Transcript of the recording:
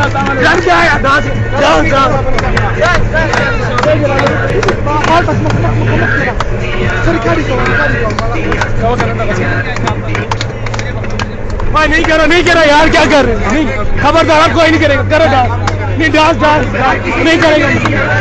Dance क्या है? Dance dance dance भाई नहीं करो यार, क्या कर रहे हो? नहीं, खबरदार, कोई नहीं करेगा, करो डांस, नहीं डांस नहीं करेगा।